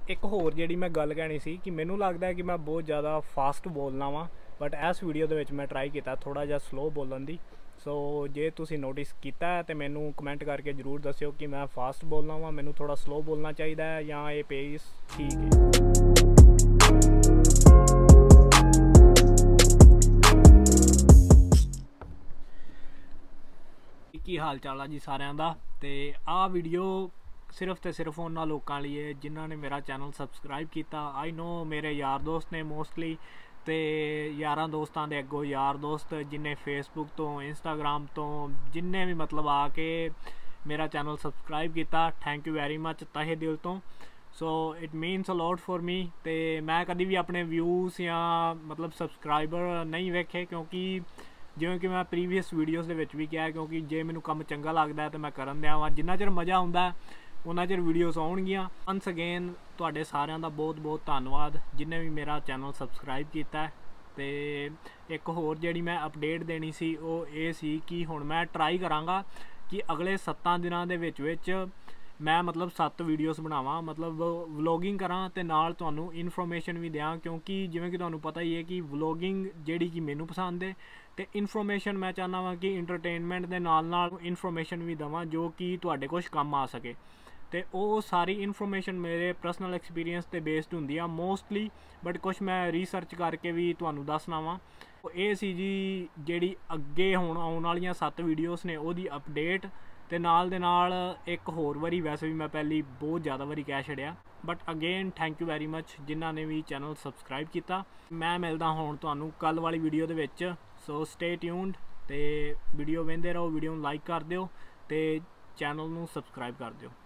एक होर जिहड़ी मैं गल कहनी सी कि मैनू लगता है कि मैं बहुत ज़्यादा फास्ट बोलना वा, बट इस वीडियो दे विच मैं ट्राई किया थोड़ा जिहा स्लो बोलन दी। सो जे तुसीं नोटिस किया है तो मैनू कमेंट करके जरूर दस्सिओ कि मैं फास्ट बोलना वा, मैनू थोड़ा स्लो बोलना चाहिए है या ये पेस ठीक है। की हाल चाल है जी सारिਆਂ ਦਾ। ਤੇ ਆਹ ਵੀਡੀਓ सिर्फ तो सिर्फ उन्होंने लोगों लिए जिन्होंने मेरा चैनल सबसक्राइब किया। आई नो मेरे यार दोस्त ने मोस्टली, तो यार दोस्तों के अगों यार दोस्त जिन्हें फेसबुक तो इंस्टाग्राम तो जिन्हें भी मतलब आके मेरा चैनल सबसक्राइब किया, थैंक यू वेरी मच तहे दिल तो। So it means a lot for me. तो मैं कभी भी अपने व्यूज़ या मतलब सबसक्राइबर नहीं वेखे, क्योंकि जिवें कि मैं प्रीवियस वीडियोज़ के भी कहा, क्योंकि जे मैनू काम चंगा लगता है तो मैं करन दिया वा, जिन्ना चिर मज़ा आउंदा उन्ना चिर वीडियोज़ आउणगियां। वंस अगेन तुहाडे सारिआं दा बहुत बहुत धन्नवाद जिन्हें भी मेरा चैनल सबसक्राइब किया है। तो एक होर जिहड़ी मैं अपडेट देनी सी वो ये सी कि हुण मैं ट्राई करांगा कि अगले 7 दिनां दे विच मैं मतलब 7 वीडियोज़ बनावां, मतलब व्लॉगिंग करां ते नाल तुहानूं इनफॉर्मेशन भी देवां, क्योंकि जिवें कि तुहानूं पता ही है कि व्लॉगिंग जिहड़ी कि मैनूं पसंद है, तो इनफॉर्मेशन मैं चाहना वा कि इंटरटेनमेंट के नाल इनफॉर्मेशन भी देवां जो कि तुहाडे कुछ काम आ सके। तो वो सारी इनफॉर्मेशन मेरे पर्सनल एक्सपीरियंस ते बेस्ड होंदी आ मोस्टली, बट कुछ मैं रिसर्च करके भी तुहानूं दसना वा। ये सी जी जिहड़ी अगे हुण आउण वालियां 7 वीडियोज़ ने ओहदी अपडेट, ते नाल दे नाल एक होर वारी वैसे भी मैं पहली बहुत ज़्यादा वारी कह छड़िया, but again thank you very much जिन्हों ने भी चैनल सबसक्राइब किया। मैं मिलदा हुण तुहानूं कल वाली वीडियो दे विच। सो स्टे ट्यून्ड, ते वीडियो वेंदे रहो, वीडियो नूं लाइक कर दिओ ते चैनल नूं सबसक्राइब कर दिओ।